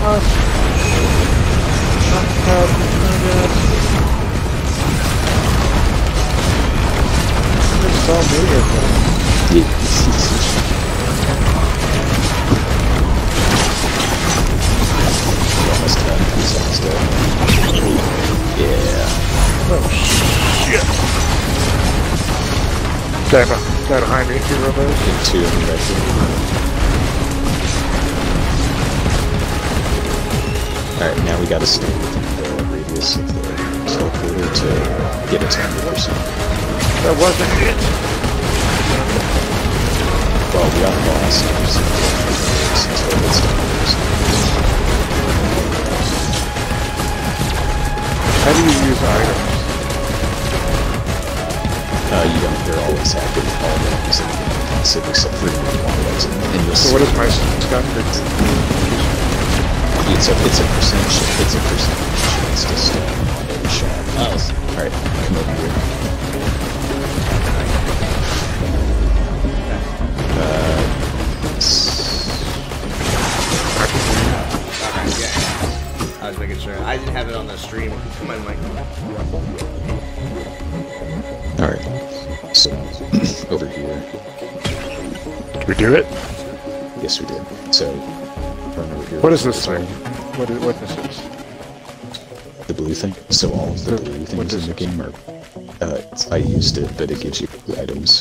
There's so many of them. Almost done. He's almost dead. Yeah. Oh shit! Guy behind me, two robots. Get two of them right here. Alright, now we gotta stay within the radius of the teleporter to get its 100%. That wasn't it! Well, we got lost until it's done. How do you use items? You don't, they're always active, all of them is passive except for one. So what is my gun? It's a percentage chance to stun on every shot. Oh. Alright, come over here. I was making sure. I didn't have it on the stream. My mic. Alright. So, over here. Did we do it? Yes, we did. So, run over here. What is this thing? What this is? The blue thing? So all of the blue things in the game are... I used it, but it gives you items.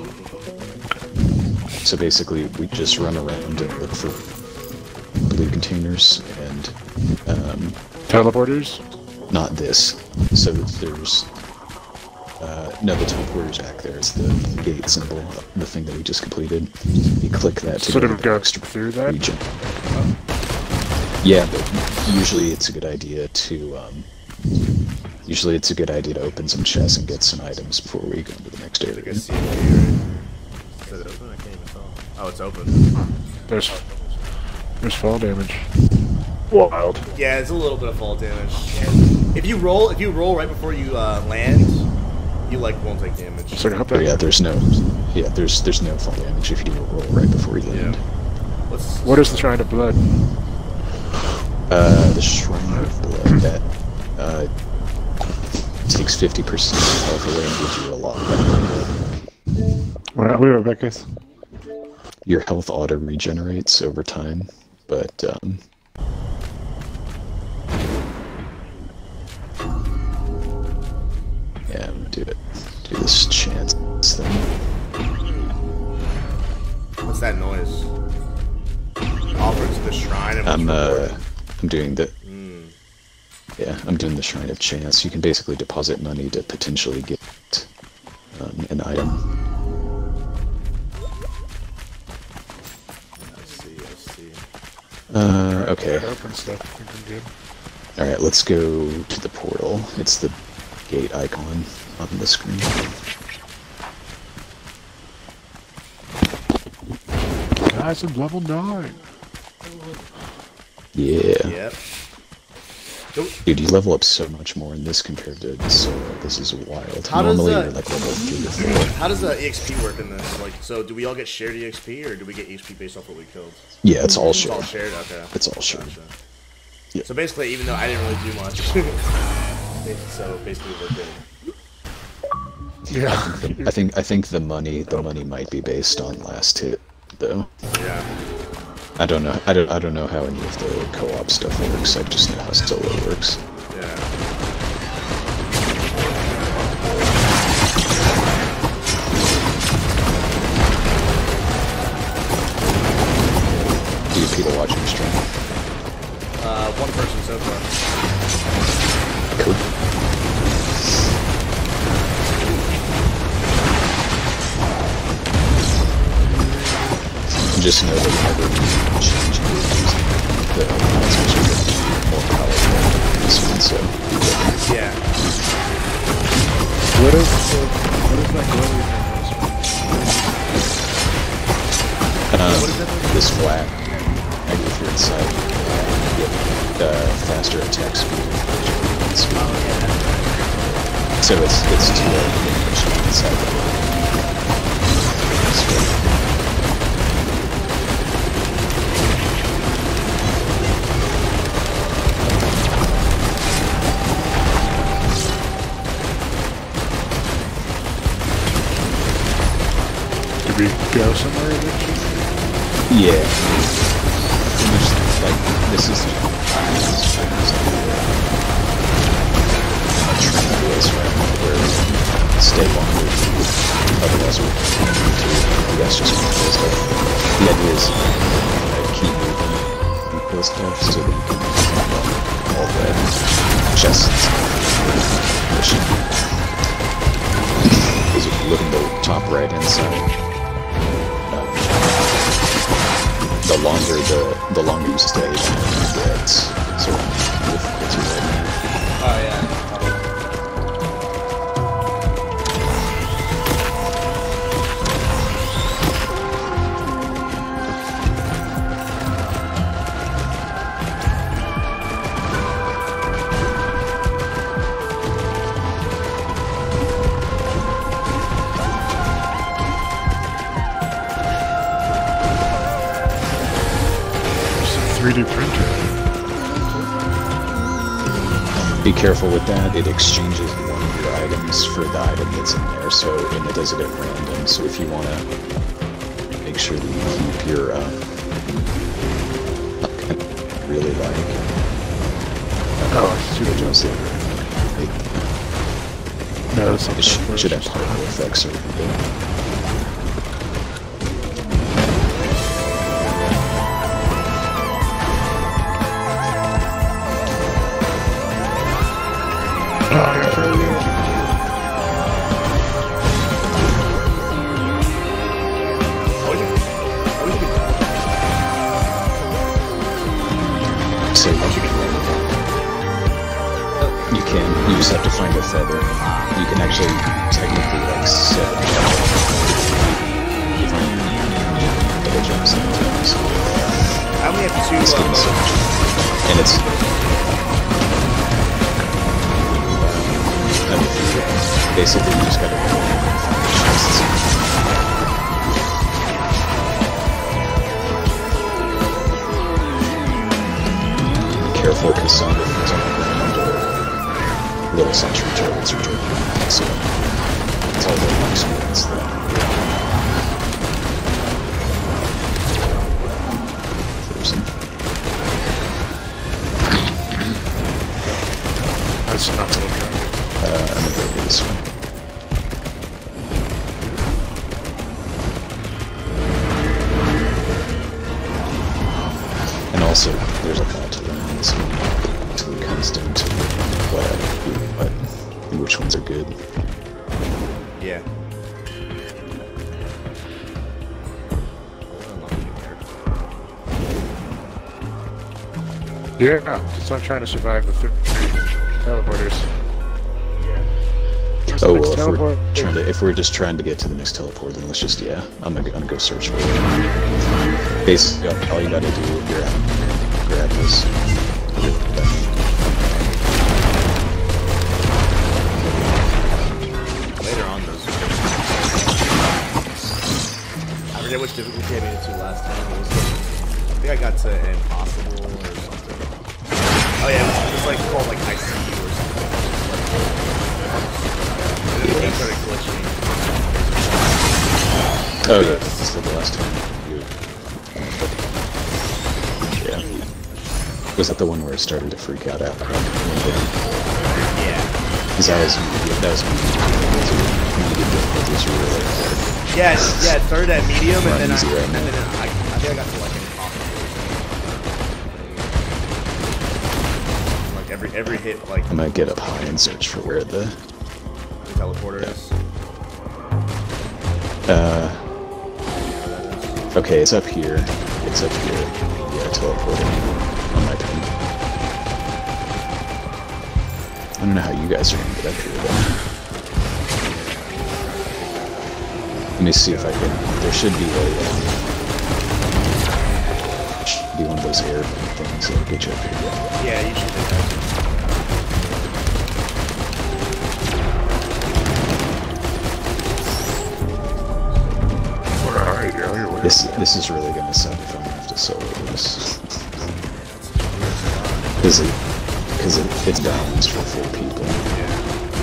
So basically, we just run around and look for blue containers and... Teleporters? Not this. So there's... no, the teleporter's back there. It's the gate symbol, the thing that we just completed. You click that to sort of go extra through that? region. Yeah, but usually it's a good idea to open some chests and get some items before we go into the next area. Is it open? I can't even tell. Oh, it's open. There's fall damage. Wild. Yeah, it's a little bit of fall damage. If you roll right before you land, you won't take damage. So I hope that... Yeah, there's no fall damage if you do a roll right before you land. Yeah. What is the Shrine of Blood? The Shrine of Blood that takes 50% health away and gives you a lot better. Well, we were Becca's. Your health auto regenerates over time, but yeah, I'm gonna do this chance thing. What's that noise? Offered to the shrine of I'm doing the yeah, I'm doing the Shrine of Chance. You can basically deposit money to potentially get an item. I see. Okay. Open stuff. I think I'm good. Alright, let's go to the portal. It's the gate icon on the screen. Guys, I'm level 9. Yeah. Yep. Dude, you level up so much more in this compared to Sora. This is wild. How Normally does, you're like level 3 to 4. How does EXP work in this? So do we all get shared EXP, or do we get EXP based off what we killed? Yeah, it's all It's shared. all shared? Okay. It's all shared. Gotcha. Yeah. So basically, even though I didn't really do much, so basically we're good. Yeah. I think the money might be based on last hit though. Yeah. I don't know. I don't know how any of the co-op stuff works. I just know how solo works. Yeah. Do you people watching the stream? One person so far. Cool. Just know that whenever you change the transmission is more powerful than this one, so Yeah. What is that glowy thing? this flat, maybe if you're inside, you get faster attack speed. So it's 2 damage inside the somewhere eventually? Yeah. There's, like, this is a train race, right? Where stay longer. Otherwise, we're you guys just want to kill stuff. The idea is keep moving and kill stuff so that you can all the chests. Mission. Because if you look at the top right hand side, the longer you stay, the more you get. So difficulty right now. Oh yeah. There's a 3D printer. Be careful with that. It exchanges one of your items for the item that's in there, and it does it at random. So if you want to make sure that you keep your really like Oh, it's too jumps in. No, that's not It should have particle effects or anything. Oh, yeah. So you can. You just have to find a feather. You can actually technically like set double jump sometimes. I only have two. This game is so much fun. And it's I mean, basically you just gotta find the chests. Careful, because some of the things are under little sentry turrets or turrets, so it's all the experience there. Frozen. That's not the look at. I'm gonna go this way. And also, there's a lot to learn in this game until it comes down to which ones are good. Yeah. Yeah, just not trying to survive the 3 teleporters. Where's the Oh next well, teleport? if we're just trying to get to the next teleport, then let's just I'm gonna go search for it. Basically, all you gotta do if you're out, grab this. Later on, those. I forget which difficulty I made it to last time. It was like, I think I got to impossible or something. Oh yeah, it was like called like ICU or something. And then the game started glitching. Oh yeah, that's the last time. Yeah. Was that the one where it started to freak out after? Yeah. Because that was difficulties were really hard. Yeah, it started at medium, Not and then easy right now. I think I got to like impossible. Like every hit, like I'm gonna get up high and search for where the teleporter is. okay, it's up here. It's up here. Yeah, teleporting on my ping. I don't know how you guys are gonna get up here though. Let me see if I can. There should be should be one of those air things that'll get you up here. Yeah, you should do that. This is really gonna suck if I'm gonna have to solo this. Because it's balanced for 4 people.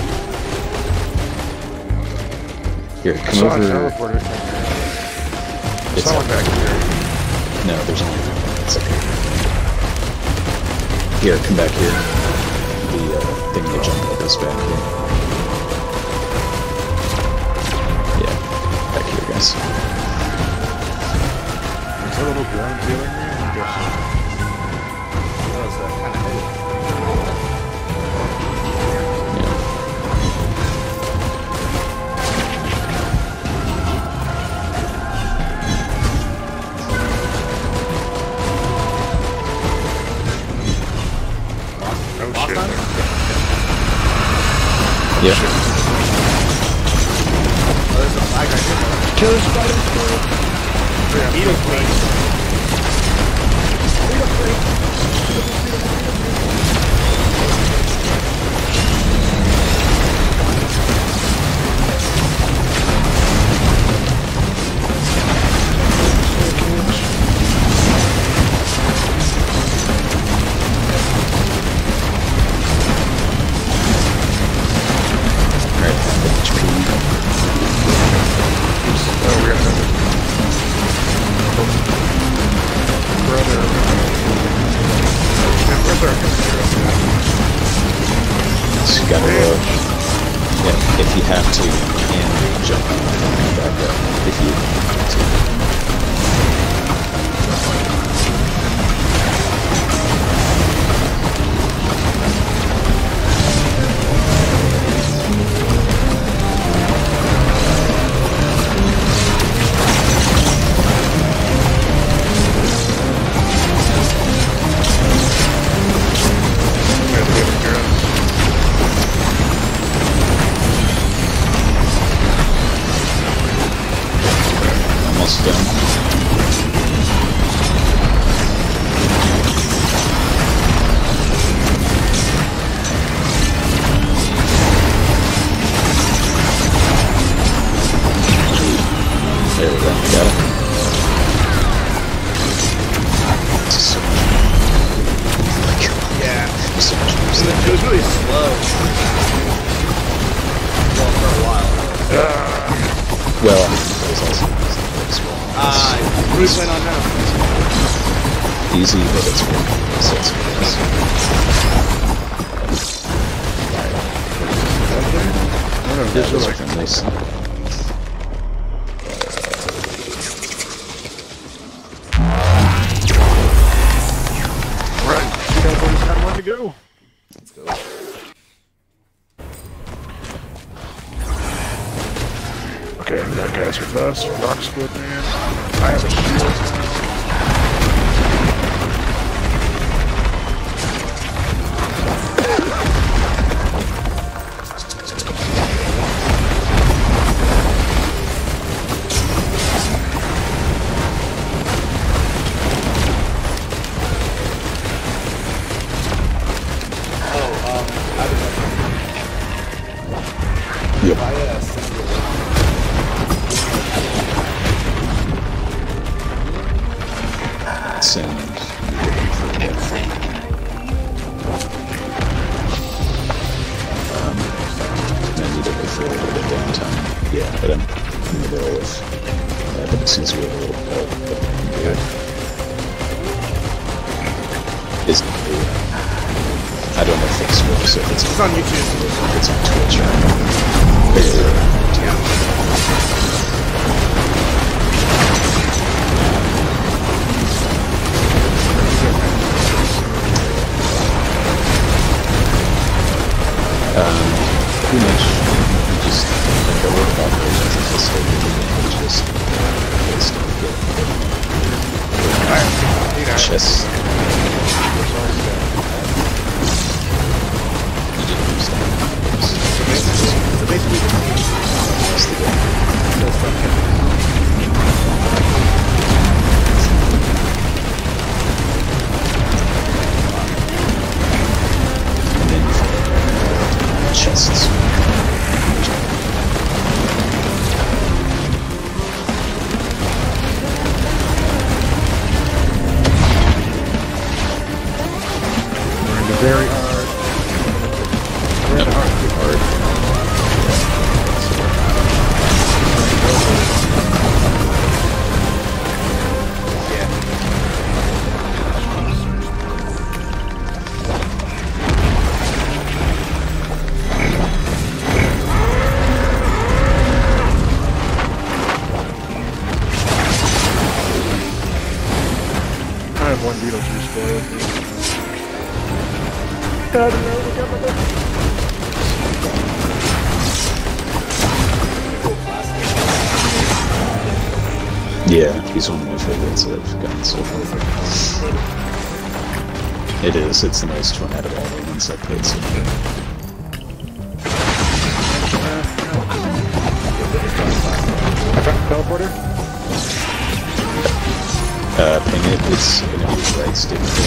Here, come over. It's Someone back here. No, there's only it's okay. Here, come back here. The thing to jump up is back here. Yeah, back here, guys. Is that little drone feeling me? I guess so. That was kind of heavy. Oh shit. Yeah. Oh, there's a flag right here. Killer spider! Beetle queen. So you gotta yeah, if you have to, you can jump back up if you want to. Almost done. There we go, got it. This is so much. Yeah. So much more. It was really slow. Well, for a while. Well, it was also Bruce went on now. easy, but it's working. So it's This is like like nice. right. Everybody's got one to go. Let's go. Okay, we got guys with us. Rock split man. I have a shield. Yep. Send. I need to wait for a little bit of downtime. Yeah, but I'm in the middle of. But it seems we have a little help. But is I don't know if it's works. If It's on YouTube. if it's on Twitch or pretty much just like a work operations is just like just based on the chess. You didn't understand. So basically, That's the game. And then you find chests. Very hard. Very hard. Beetlejuice boy. I don't know, look at my Yeah, he's one of my favorites that I've gotten so far. It is, it's the most fun out of all the ones I've played so far. I found the teleporter. Ping it, it's gonna be the right stick thing.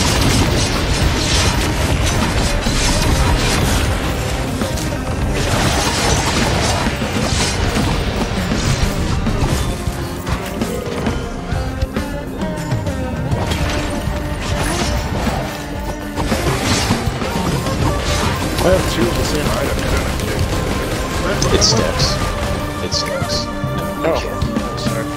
I have two of the same item. It stacks. It stacks. No, Oh. sure. Sorry.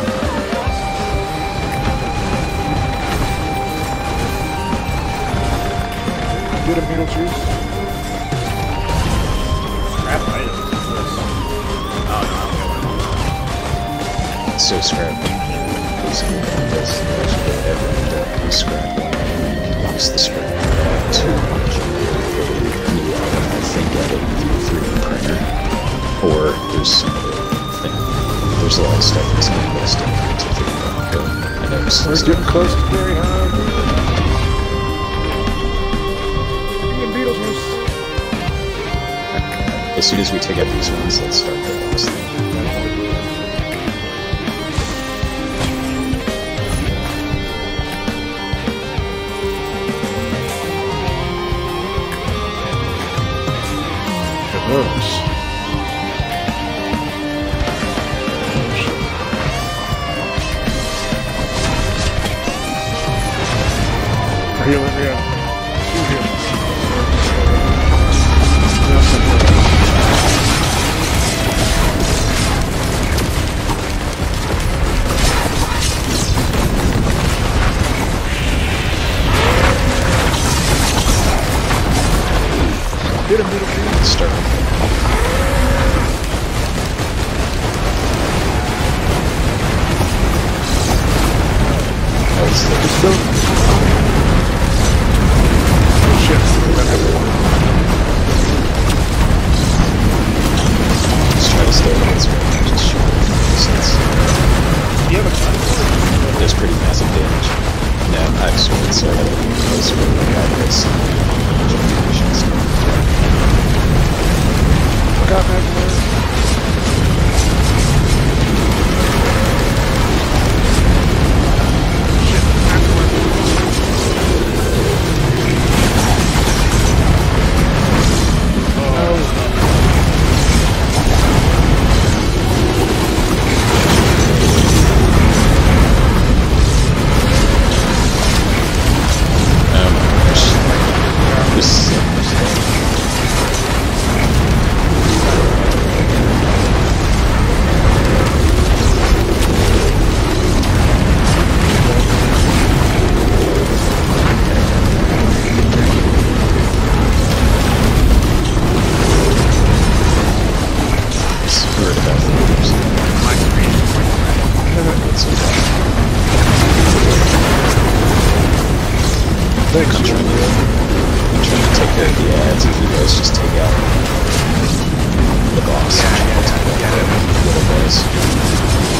Get a Beetlejuice. Crap item. Oh, no, I don't get one. So scrap. Basically, does everyone that scrap locks the scrap to new item. I think out of the 3D printer, or there's some other thing. There's a lot of stuff that's not listed to figure out. But I noticed We're getting close to very high. Beetlejuice. as soon as we take out these ones, let's start the last thing. Those. Healing, yeah. Two healings. Get him, little dude. Start. Just try to stay with this one. Just shoot it from a distance. Do you have a gun? There's pretty massive damage. No, I'm sword, so I have to use those for the guidance. Look out, man. Thanks, I'm trying to take care of the ads if you guys just take out the boss. Little boys.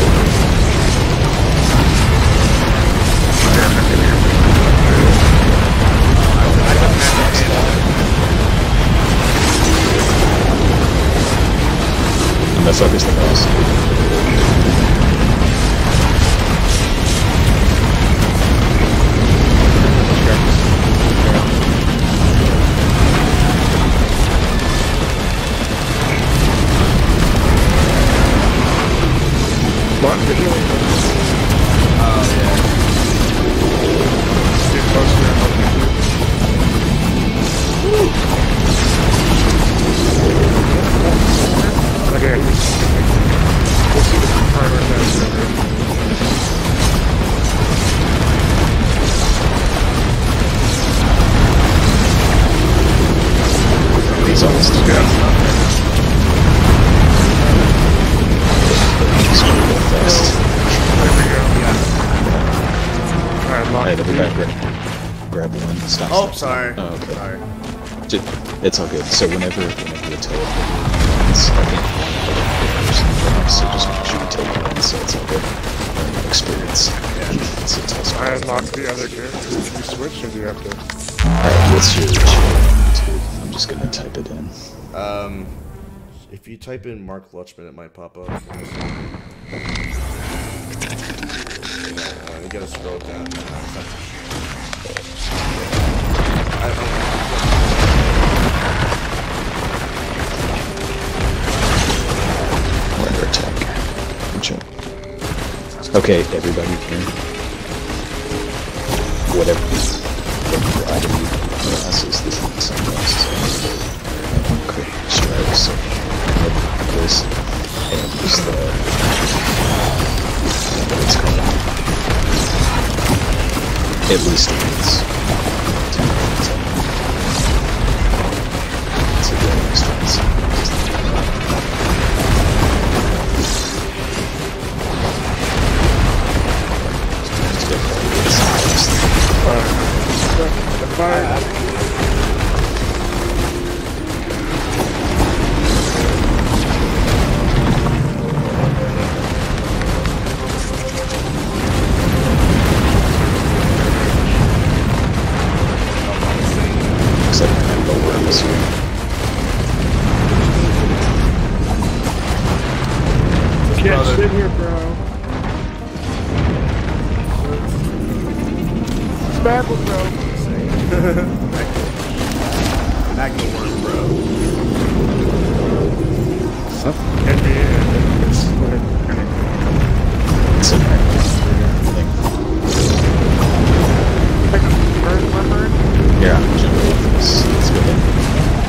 And that's always the boss. Block the healing. Oh, yeah. Get closer and help me through. Okay. grab one. Stop. Oh, stop. sorry. Oh, okay. Sorry. It's all good. So whenever you teleport, it's I think so just make sure you take one, so it's all good. Experience. Yeah. So it tells me. I unlocked the other character. Did you switch or do you have to? Alright, what's your name? I'm just gonna type it in. If you type in Mark Lutchman, it might pop up. You gotta scroll down. Whatever attack. Sure. Okay, everybody here. Whatever item you classes, this is something else. Quick strike, so this and just what it's called. At least it's 10 minutes. It's a good expense. Can't sit here, bro. It's bad one, bro. Back to work, bro. And it's It's a thing. Yeah, I'm jumping this. Let's go ahead.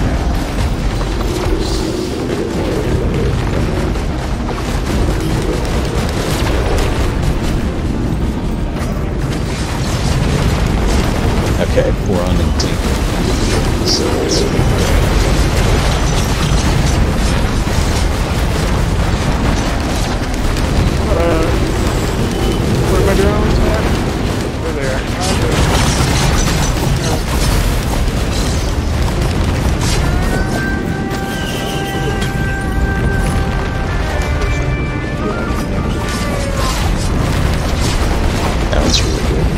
Okay, we're on in team. So it's where my drones at? They're there. that was really good.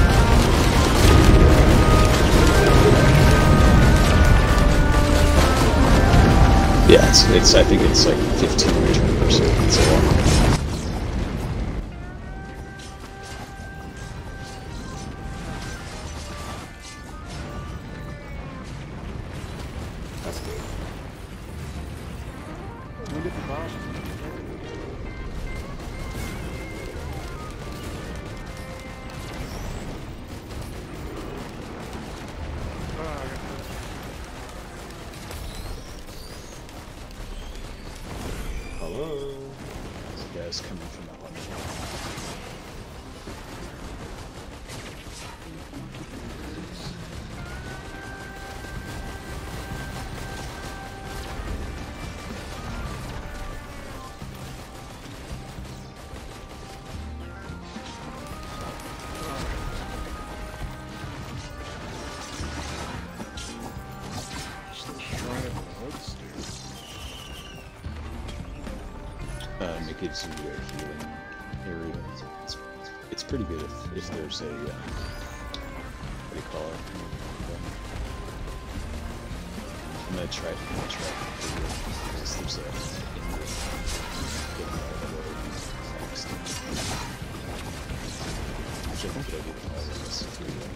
Yeah, it's I think it's like 15 or 20%. It's a lot. That's good. When did the boss? Hello. This guy's coming from that one. It gives you a healing area. It's pretty good if there's a what do you call it? I'm gonna try because there's a next. Which I think I did all of this through.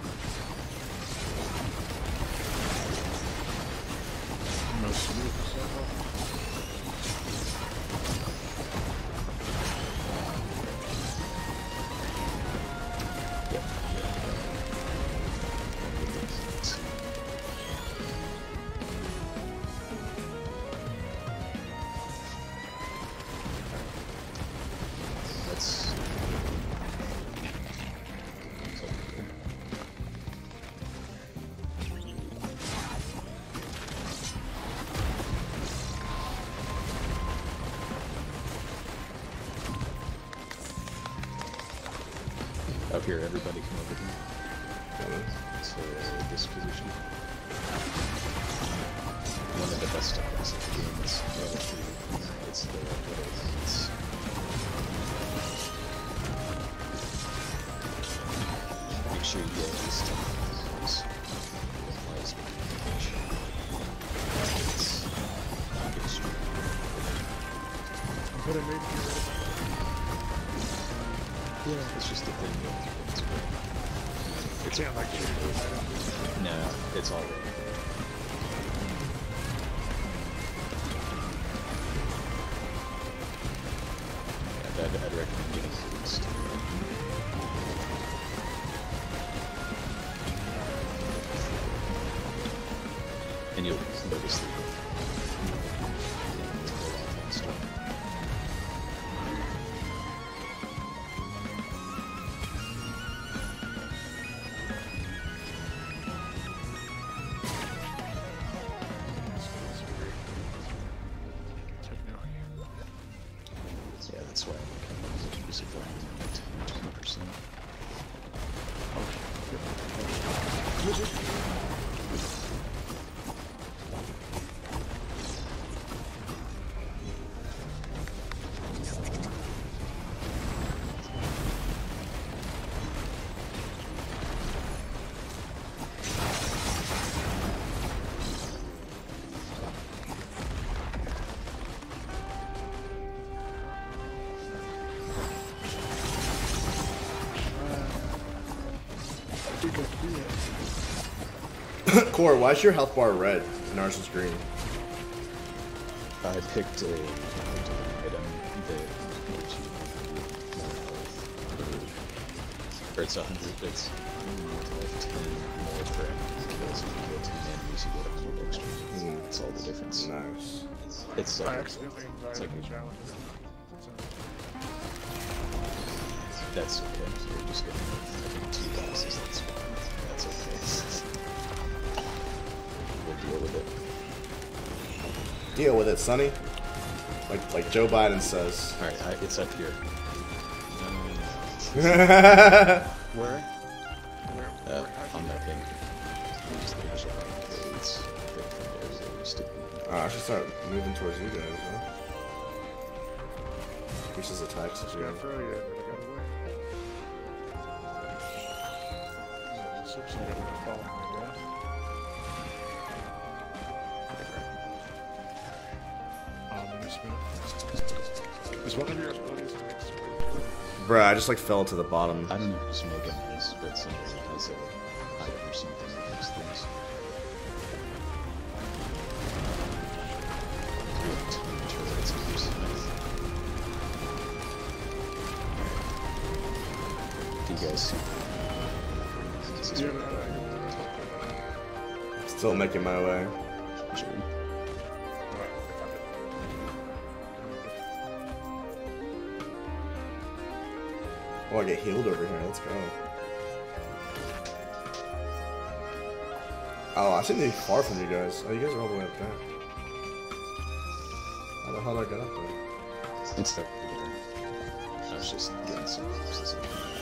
Up here, everybody come over here. this position. One of the best techniques of the game is it's the make sure you get these techniques. But it made me yeah, it's just the thing that it's not like no, it's all right. Yeah, I'd recommend getting these. And you'll notice that yeah, that's why I'm kind of use it for 20%. Core, why is your health bar red and ours is green? I picked a item that gives you more health. Or it's 100, it's more health, 10 more for every kill, so if you kill 2 enemies, you get a cold extra. That's all the difference. Nice. It's I like, accidentally it's like invited the challenge. that's okay. So you're just getting 2 bosses, that's fine. That's okay. We'll deal with it. Deal with it, Sonny. Like Joe Biden says. Alright, it's up here. Where? On that thing. Use the initial codes. I should start moving towards you guys, huh? Increases attacks as I got throw you, but I got away. Simpson got to follow me, right? Is one of yours buddies next to me? Bruh, I just like fell to the bottom. I don't know who's making these, but somebody has a item or something that makes things. Do you guys see? Still making my way. Sure. Oh, I get healed over here. Let's go. Oh, I seem to be far from you guys. Oh, you guys are all the way up there. How the hell did I get up there? It's up there. I was just getting some boxes.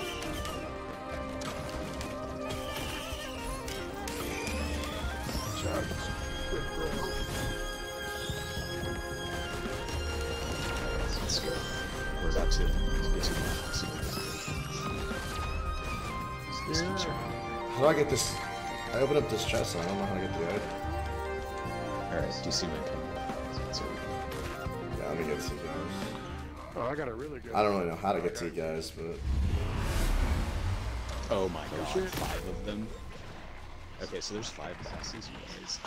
Let's go. We're about to get to the box. How do I get this? I opened up this chest and I don't know how to get the item. Alright, do you see my pin? So, Yeah, let me get to you guys. Oh, I got a really good. I don't really know how to get to you guys, but oh my god, shit. 5 of them? Okay, so there's 5 bosses, you guys.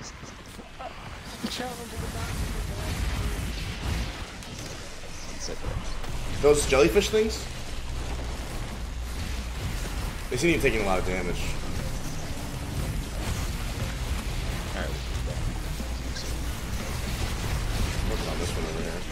It's okay. those jellyfish things, they seem to be taking a lot of damage. Alright, I'm working on this one over here.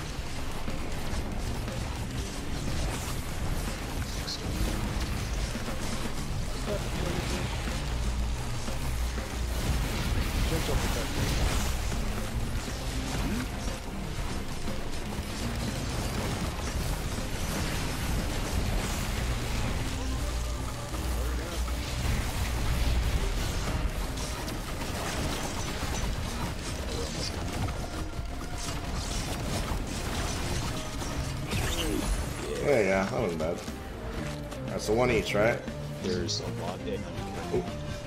Yeah, that wasn't bad. That's the one each, right? There's a lot. Yeah, Ooh.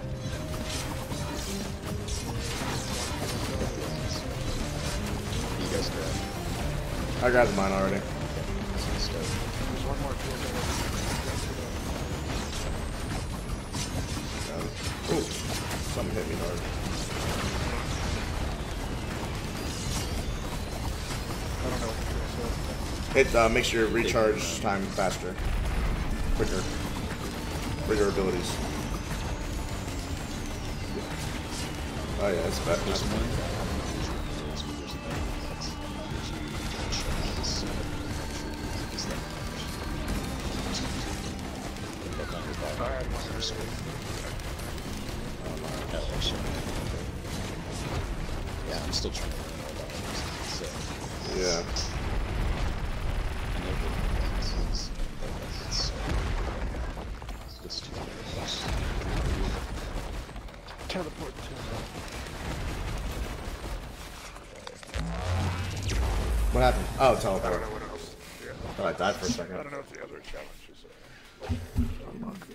you guys grab. I grabbed mine already. There's one more field Ooh, something hit me hard. I don't know what the It makes your recharge time faster, quicker, for your abilities. Oh yeah, it's bad. There's one. Yeah, I'm still trying to learn more about it. So, Yeah. I know that it's too close. teleport to What happened? Oh, I don't teleport. know what else. Yeah. Oh, I died for a I second. don't know if the other challenges unlock it.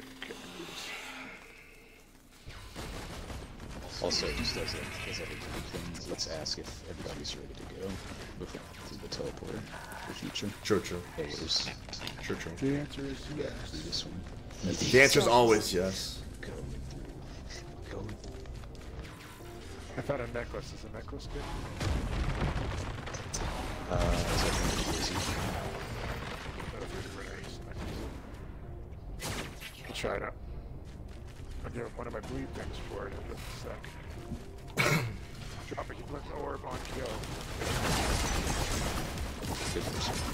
Also, just as a thing, let's ask if everybody's ready to go before we do the teleporter for future. True. Players. True. The answer is yes. Do this one. The answer is always yes. Go. Go. I found a necklace. Is a necklace good? Is that pretty easy? I'll try it out. I'll give him one of my bleed things for it in just a sec. Drop a healing orb on kill. Good first one.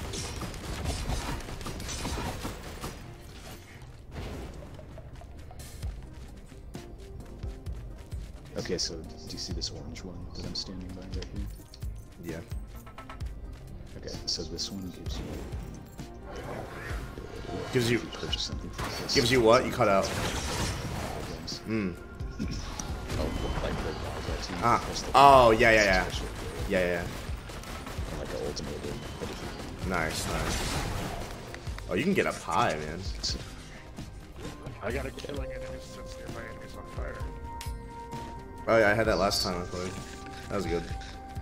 Okay, so do you see this orange one that I'm standing by right here? Yeah. Okay, so this one gives you Gives you if purchase something for this. gives you what? You cut out. Items. Mm. Oh, like the Wild team. Ah. Plus the- Oh, yeah. special ability, Yeah. and like an ultimate ability, but if you- Nice. Oh, you can get up high, man. I got a killing enemies since near my enemies on fire. Oh yeah, I had that last time I played. That was good.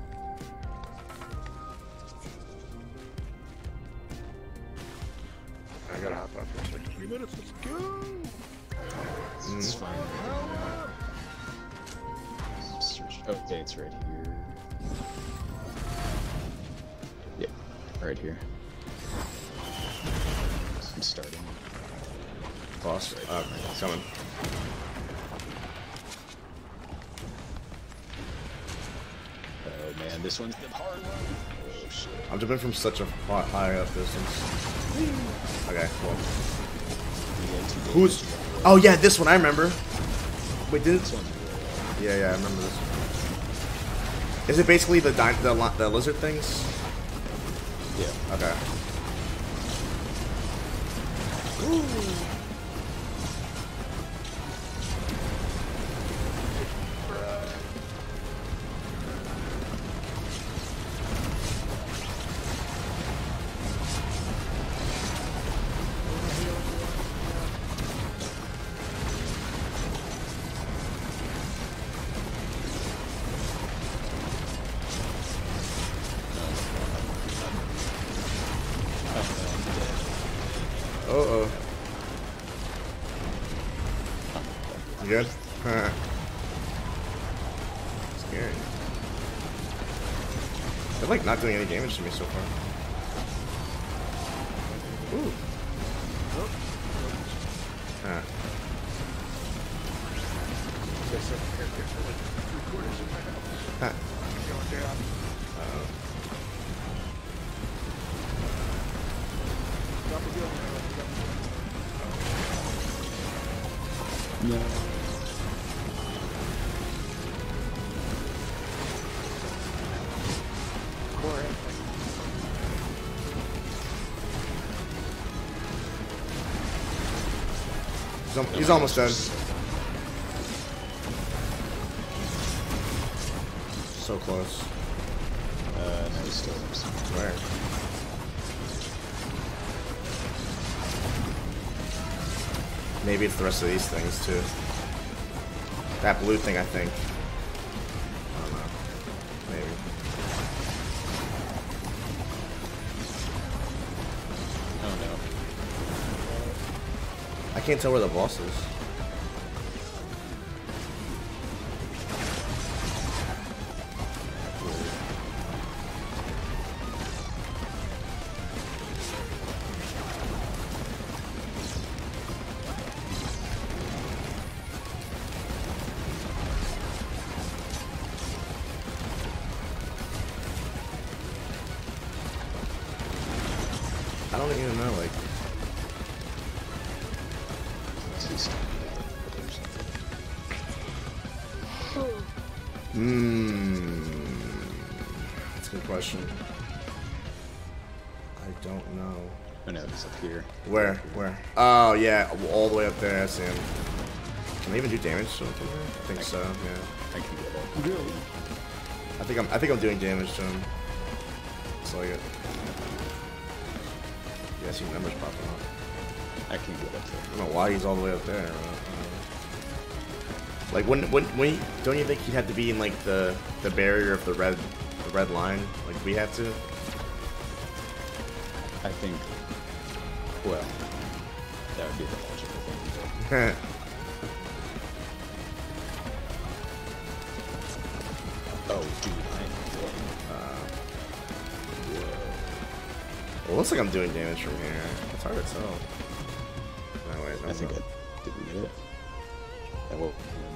I gotta hop up for like 3 minutes. Let's go. It's fine. Search. Okay, it's right here. Yep, right here. I'm starting. Boss. Coming. Oh man, this one's the hard one. Oh shit. I'm jumping from such a high up distance. Okay, cool. Who's? Oh yeah, this one I remember. Wait, didn't? This one's really Yeah, I remember this one. Is it basically the lizard things? yeah. Okay. Uh-oh. You good? Scary. They're like not doing any damage to me so far. Ooh. Ah. There's some characters for like 3/4 of my health. Huh. Going down. Drop a healing arrow. No. Core hit. He's almost dead. So close. No, he's still Where? Maybe it's the rest of these things too. That blue thing, I think. I don't know. Maybe. Oh no. I can't tell where the boss is. I don't even know, like... That's a good question. I don't know. Oh no, it's up here. Where? Where? Oh, yeah, all the way up there, I see him. Can they even do damage to him from there? I think so, yeah. I can get it. Really? I think I'm doing damage to him. It's like it. Yeah, I see numbers popping up. I can get up I there. don't know why he's all the way up there. Like when you, don't you think he'd have to be in like the barrier of the red line like we have to? I think. Well, that would be the logical thing to do. Oh, dude, Well, it looks like I'm doing damage from here. It's hard to tell. No, wait, no, I think no. I did we get it. I will.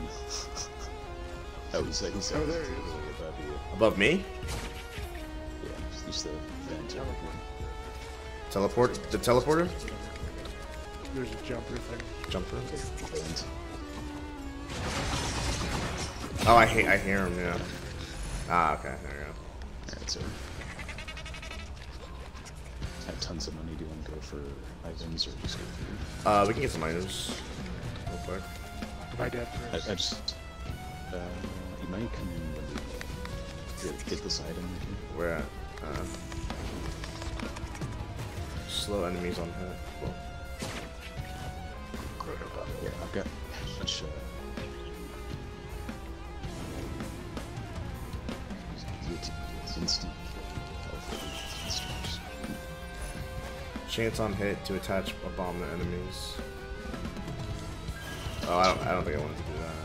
I was like, Oh, there he is. above you. Above me? Yeah, just use the vent. Teleport? The teleporter? There's a jumper thing. Jumper? Vent. Oh, I hear him. Yeah. Ah, okay. There we go. Alright, so. I have tons of money. Do you want to go for items or just go through? We can get some items real quick. My dad I first. just. You might come in when you get this item with you. We're at slow enemies on hit. Well, Yeah, I've got such it's instant health. chance on hit to attach a bomb to enemies. Oh, I don't think I wanted to do that.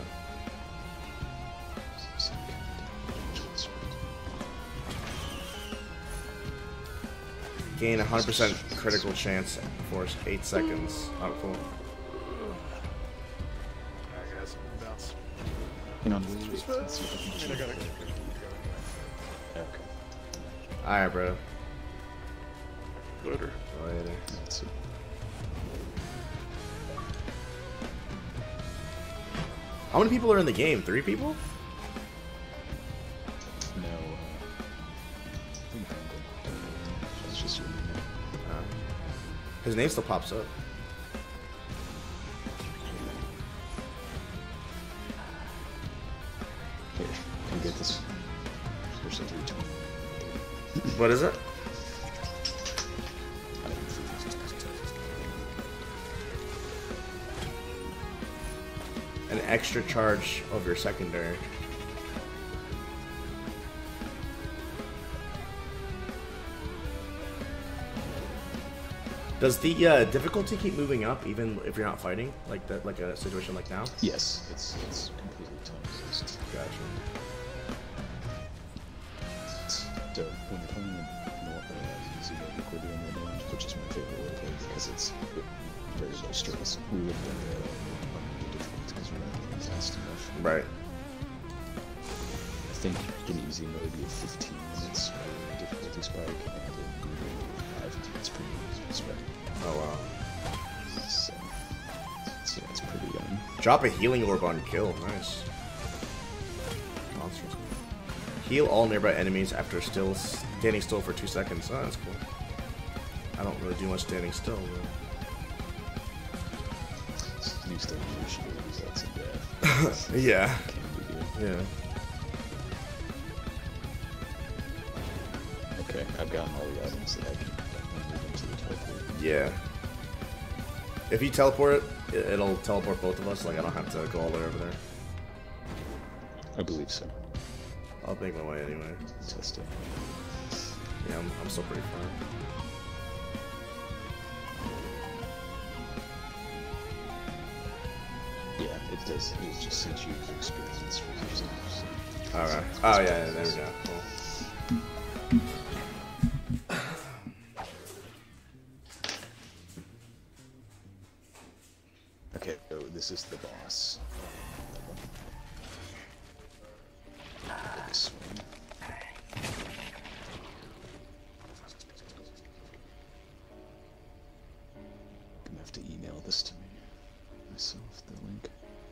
Gain 100% critical chance for 8 seconds. Oh, cool. I got some bounce. Hang on, I mean, I gotta Okay. Alright, bro. later. Later. Let's see. How many people are in the game? 3 people? No, I think Brandon. It's just you. His name still pops up. Here, can you get this? There's a 320. What is it? An extra charge of your secondary. Does the difficulty keep moving up even if you're not fighting, like that, like a situation like now? Yes, it's completely time-based. Gotcha. So when you're playing in easy mode, you're doing more damage, which is my favorite way to play because it's very low stress. We would have done difficult because we're not moving fast enough. Right. I think in easy mode you have 15 minutes for difficulty spike, and in Google 5 minutes per spike. Oh wow. So it's pretty Drop a healing orb on kill. Nice. Monsters. Heal all nearby enemies after standing still for 2 seconds. Oh, that's cool. I don't really do much standing still. Though. new stuff usually results in death. Yeah. Can be good. Yeah. Okay, I've gotten all the items that I can move into the teleport. Yeah. If you teleport it, it'll teleport both of us. Like I don't have to go all the way over there. I believe so. I'll make my way anyway. Test it. Yeah, I'm still pretty far. Yeah, it does. It just sent you the experience for yourself. So. Alright. Oh yeah, there we go. Cool. Okay, so this is the boss. This one. I'm gonna have to email this to me myself, the link.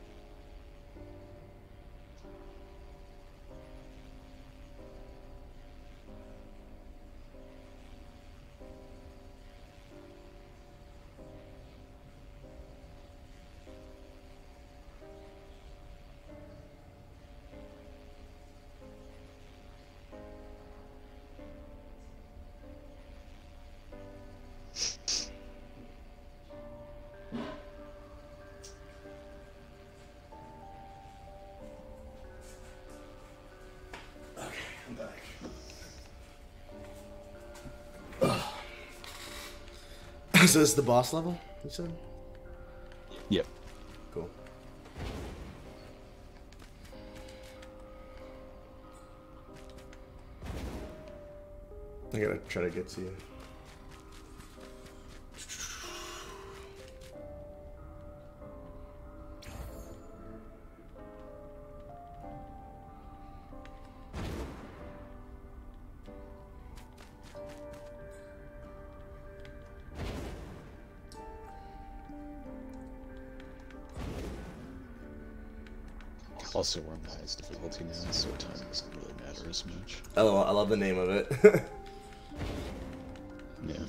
I'm back. So this is the boss level, you said? Yep. Cool. I gotta try to get to you. Also, we're on the highest difficulty now, so time doesn't really matter as much. Oh, I love the name of it. Yeah.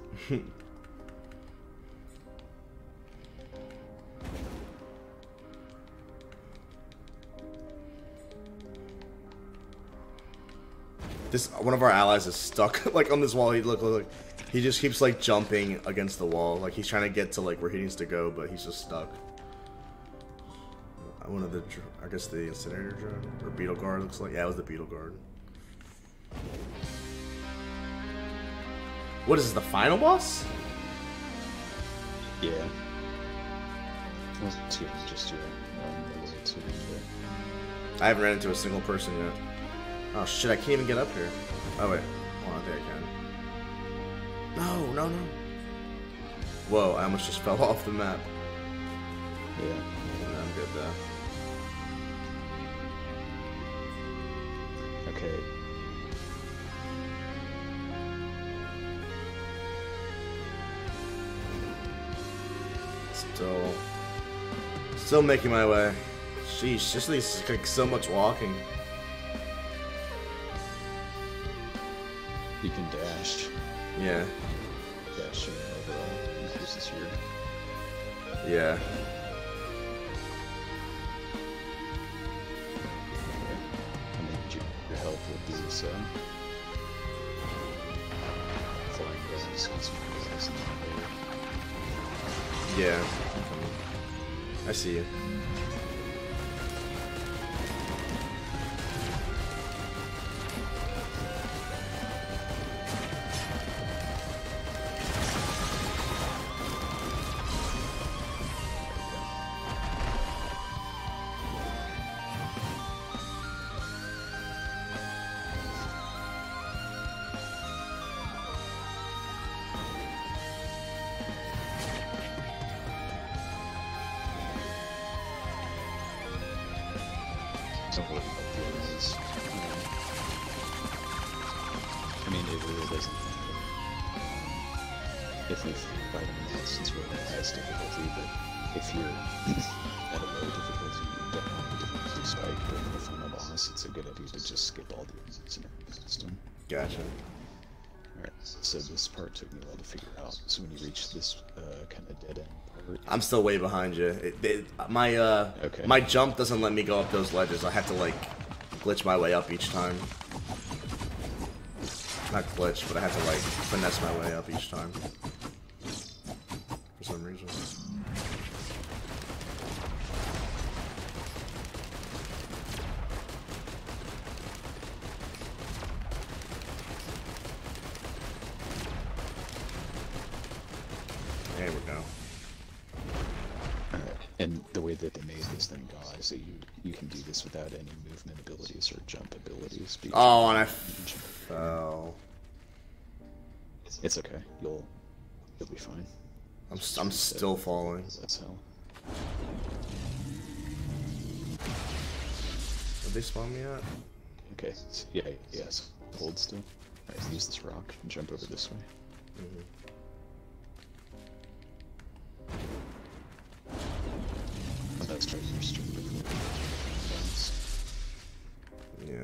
This one of our allies is stuck like on this wall. He look he just keeps like jumping against the wall, like he's trying to get to like where he needs to go, but he's just stuck. One of the, I guess the incinerator drone or beetle guard looks like. Yeah, it was the beetle guard. What is this, the final boss? Yeah. Well, two, just two. Two. I haven't ran into a single person yet. Oh shit, I can't even get up here. Oh wait, hold on, I think I can. No. Whoa, I almost just fell off the map. Yeah. I'm good though. Okay. Still making my way. Sheesh, just like so much walking. You can dash. Yeah. Dashing overall increases your. Yeah. I mean, your health would be so. Flying guys, Yeah. I see you. Don't worry about the enemies. I mean, it really doesn't matter. If we fight them now, since we're at the highest difficulty, but if you're at a low difficulty, you don't want the difficulty spike during the final boss, it's a good idea to just skip all the enemies in every system. Gotcha. Alright, so this part took me a while to figure out. So when you reach this kind of dead end part... I'm still way behind you. My jump doesn't let me go up those ledges. I have to like glitch my way up each time. Not glitch, but I have to like finesse my way up each time. For some reason. is then God, so you can do this without any movement abilities or jump abilities. Oh, and I fell. It's okay. You'll be fine. I'm still falling. That's hell. Did they spawn me at? Okay. Yeah. Yes. Hold still. All right. Use this rock and jump over this way. Oh, that's right. You're straight before. Yeah.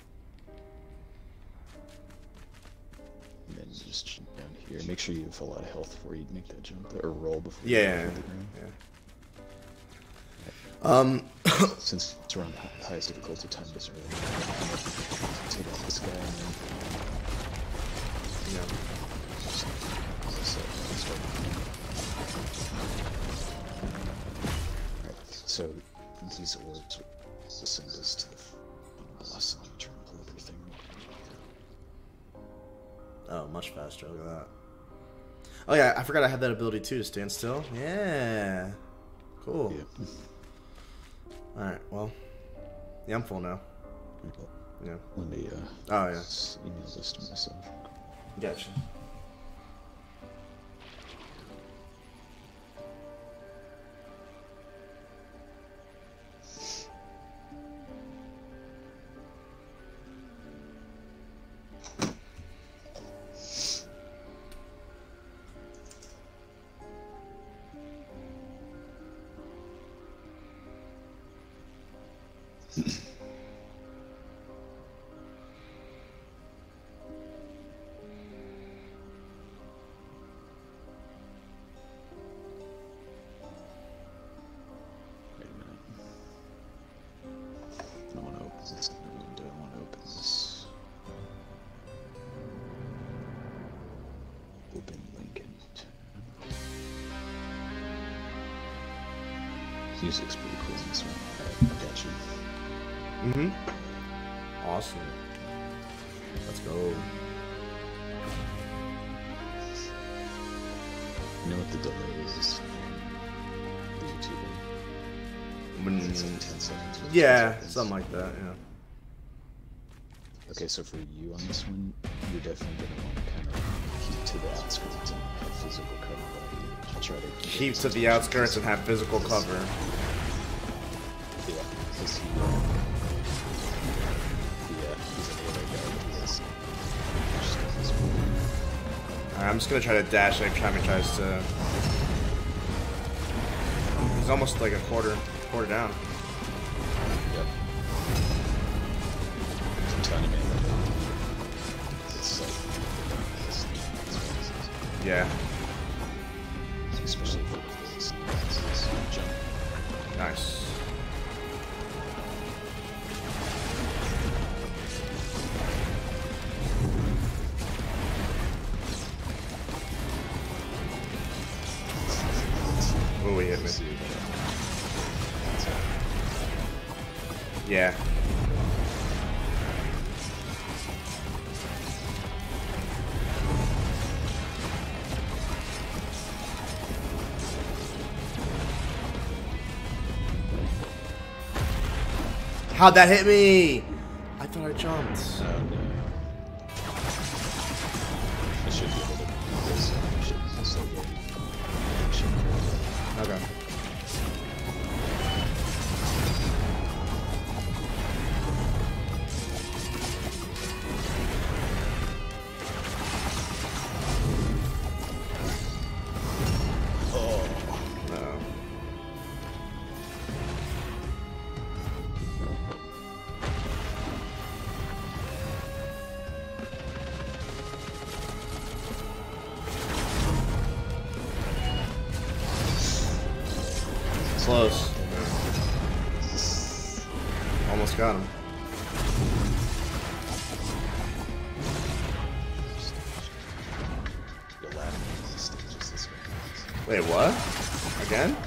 And then just jump down here. Make sure you have a lot of health before you make that jump, or roll before Yeah. you hit the ground. Since we're on the highest difficulty, time this early. Take out this guy and then. Yeah. Alright, so these orbs will send us to the boss and try and pull everything. Oh, much faster. Look at that. Oh yeah, I forgot I had that ability too to stand still. Yeah. Cool. Yeah. Alright, well. Yeah, I'm full now. Yeah. Let me Oh yeah. email this to myself. Gotcha. Wait a minute. I don't want to open this window. I want to open this. Open Lincoln. Music's pretty cool in this one. I got you. Awesome. Let's go. You know what the delay is? The YouTuber. It's like 10 seconds. or 10 Yeah, seconds. something like that, yeah. Okay, so for you on this one, you're definitely going to want to kind of keep to the outskirts and have physical cover. Like, try to Keep to the outskirts and have physical cover. Yeah, because he's a melee guy, but he has just got this one. Alright, I'm just gonna try to dash every time he tries to. He's almost like a quarter down. Yep. I'm telling you, man, it's like, Yeah. especially for this jump. Nice. Oh, he hit me. Yeah. How'd that hit me? I thought I jumped. Oh no. I should be able to do this. Should so good. Okay. Oh. No. Close. Almost got him. You're laughing at the stages this way. Wait, what? Again?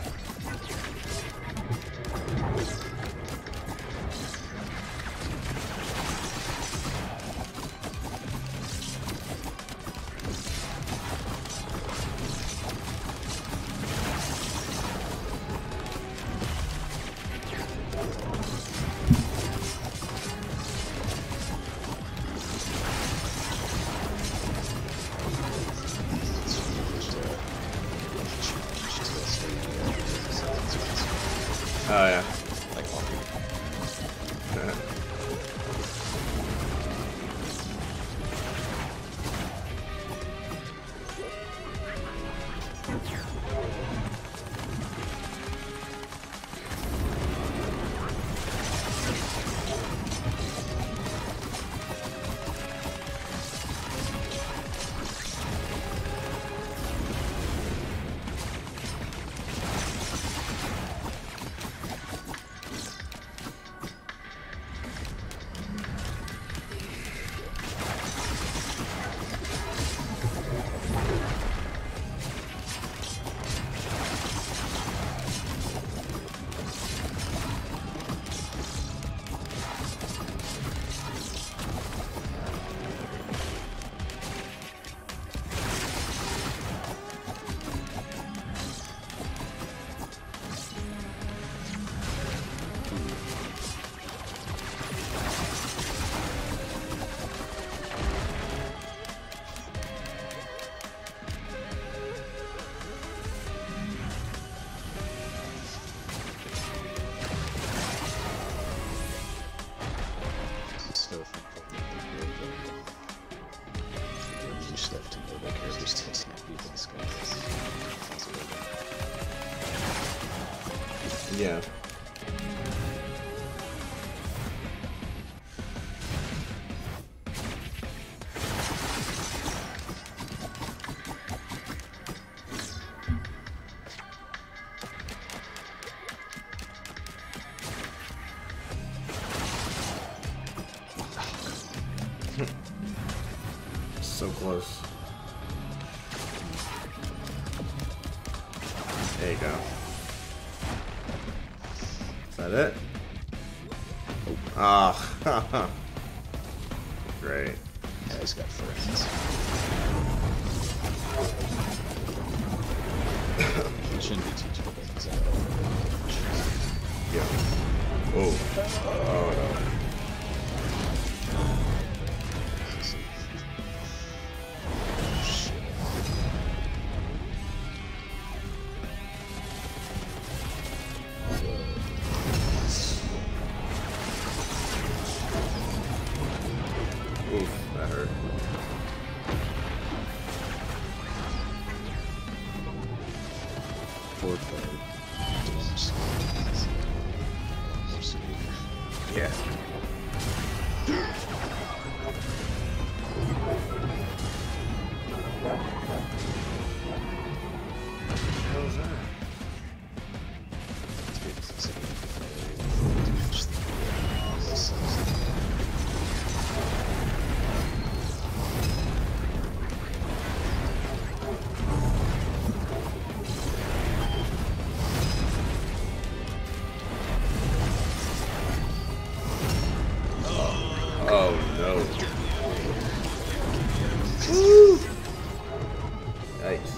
still think you just have to know the characters to attack people. This guy is Yeah. So close. There you go. Is that it? Ah, great. Yeah, he's got friends. He shouldn't be teachable things at all. Yeah. Oh. Oh no. Oof, that hurt. Forward forward. More severe. Yeah. What was that? Oh no. Woo! Yikes.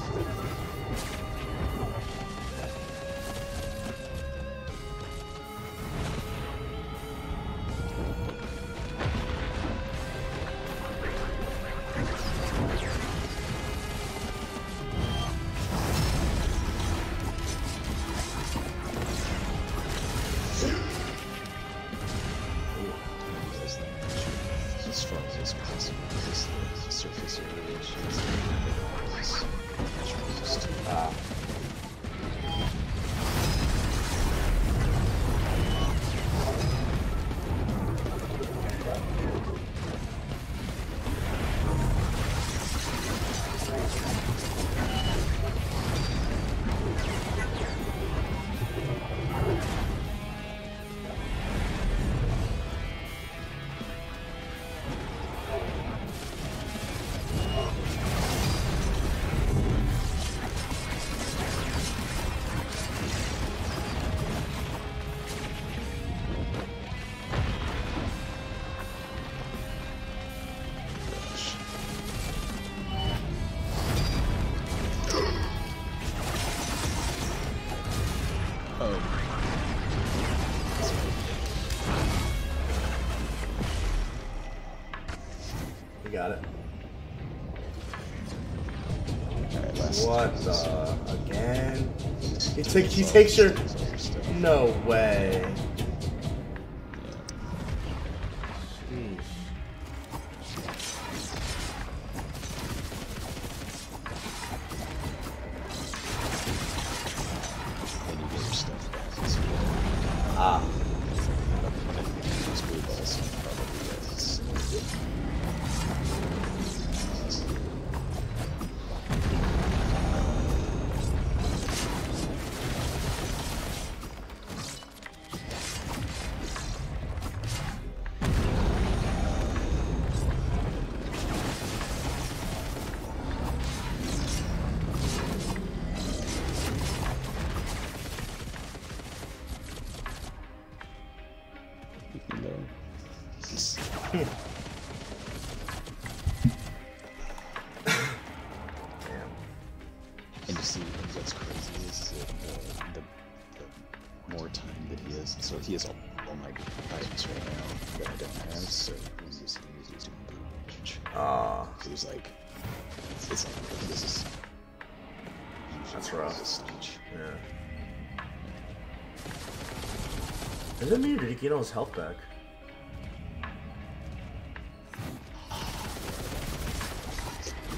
As far as possible, because the surface area is You got it. Alright, last What the? Again? He takes your... No way. Jeez. Then you get your stuff back as well. Ah. These blue balls probably is. Damn. And you see, what's crazy is that the more time that he has, so he has all my items right now that I don't have, so he's doing damage. Ah. So he's like, it's like, this is... That's rough. This stage. Yeah. Does that mean did he get all his health back?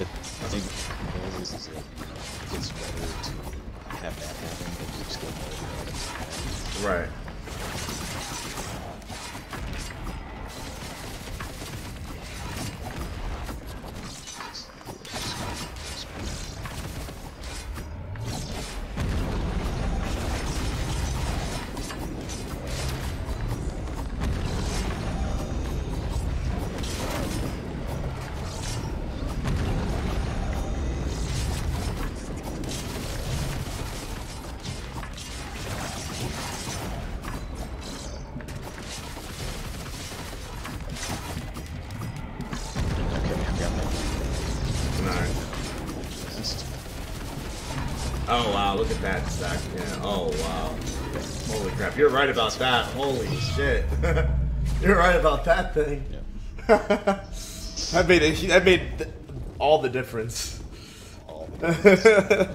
I think always is that it's better to have that happen than to just get more. Right. Oh wow, look at that stack. Yeah. Oh wow. Holy crap. You're right about that. Holy shit. You're right about that thing. Yeah. that made all the difference. All the difference.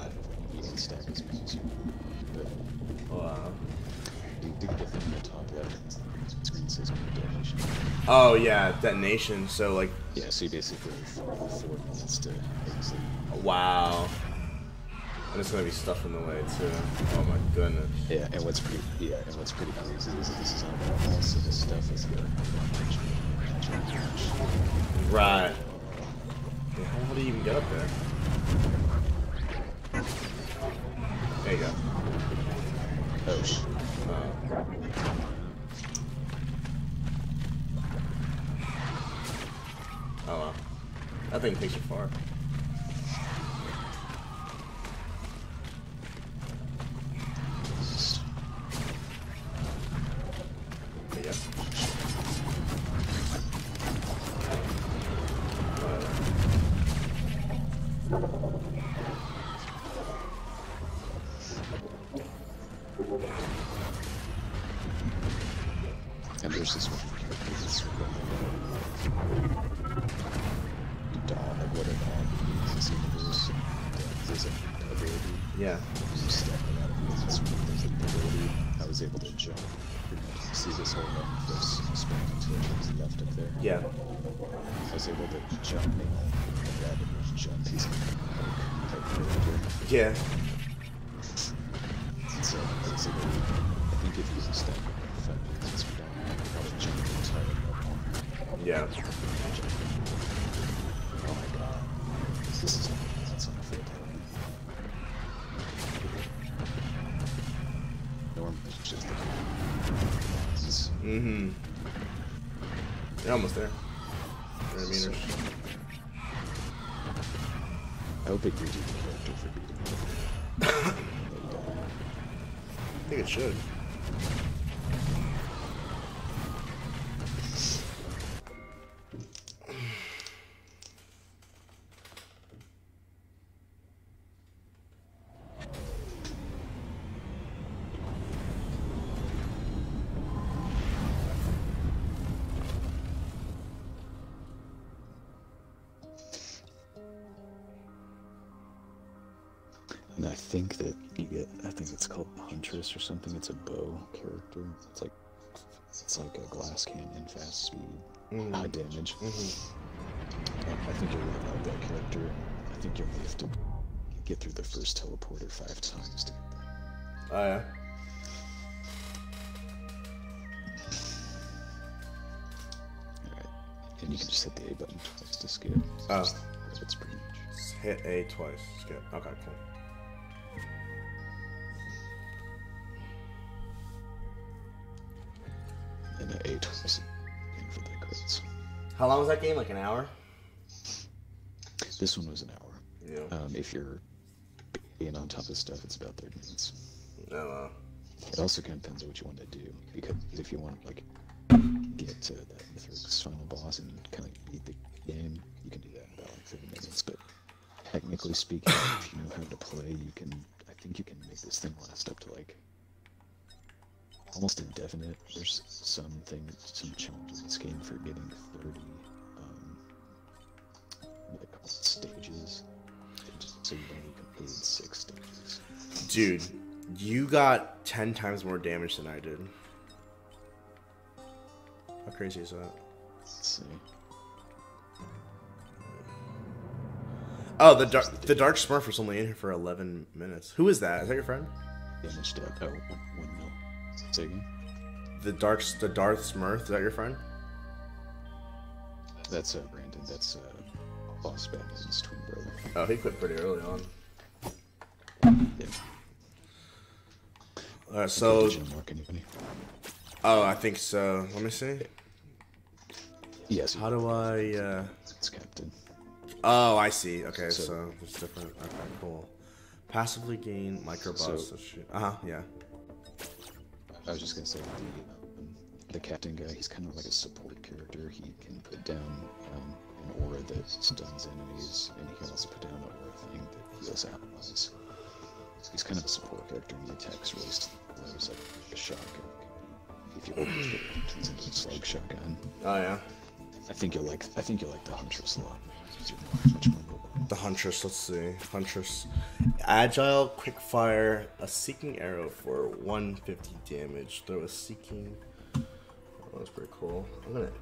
Wow. The thing on top of that screen says detonation. Oh yeah, detonation. So like. Yeah, so you basically have 4 minutes to exit. Wow. And it's gonna be stuff in the way too. Oh my goodness. Yeah, and what's pretty crazy is that this is on normal, so this stuff is the Right. Yeah, how do you even get up there? There you go. Oh shit. Oh wow. That thing takes you far. And there's this one character that's dog, what a dog is. There's an ability. Yeah. You step out of it. There's an ability. I was able to jump. See this whole this spin until it was left up there? Yeah. I was able to jump and grab it and jump. He's yeah. So basically, I think if you step 5 minutes down, I could probably jump the entire level. Yeah. Oh my god. This is that's on a full time. Norm is just the mm-hmm. You're almost there. 300 meters. I hope it gives you the character for beating me. I think it should. And I think that you get, I think it's called Huntress or something. It's a bow character. It's like a glass cannon, fast speed, high damage. I think you'll really like that character. I think you'll have to get through the first teleporter 5 times to get there. Oh yeah. Alright. And you can just hit the A button twice to skip. Oh. It's pretty much. Just hit A twice. Skip. Okay, cool. And the A twice for the crits. How long was that game? Like an hour? This one was an hour. Yeah. If you're being on top of stuff, it's about 30 minutes. Oh, It also kind of depends on what you want to do, because if you want to like get to that Mithrix final boss and kind of beat the game, you can do that in about like 30 minutes. But technically speaking, if you know how to play, you can. I think you can make this thing last up to like almost indefinite. There's some challenges in this game for getting 30 what they call it, stages. So you've only completed 6 stages. dude, you got 10 times more damage than I did. How crazy is that? Let's see. Oh, the dark Smurf was only in here for 11 minutes. Who is that? Is that your friend? Damage dealt. Oh, 1 mil. Say again? The Darth Smurf. Is that your friend? That's Brandon. That's Boss Batman's twin brother. Oh, he quit pretty early on. Yeah. Alright, so. Did you unlock anybody? Oh, I think so. Let me see. Yes. How do I? It's Captain. Oh, I see. Okay, so it's different. Okay, cool. Passively gain microbots. Yeah. I was just gonna say the captain guy. He's kind of like a support character. He can put down an aura that stuns enemies, and he can also put down an aura thing that heals allies. He's kind of a support character, and he attacks really slow, like a shotgun. If you open it, it turns into a slug shotgun. Oh yeah. I think you'll like the Huntress a lot. Much more mobile. The Huntress. Let's see. Huntress. Agile, quick fire, a seeking arrow for 150 damage. Throw a seeking. Oh, that's pretty cool. I'm gonna